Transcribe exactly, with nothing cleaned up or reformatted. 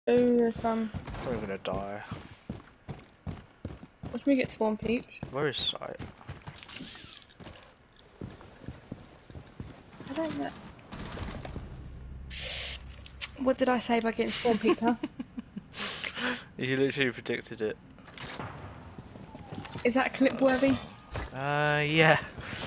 Oh, there's some. I'm gonna die. Watch me get spawn peach. Where is sight? I don't know. What did I say about getting spawn peach, huh? You literally predicted it. Is that clip worthy? Uh, yeah.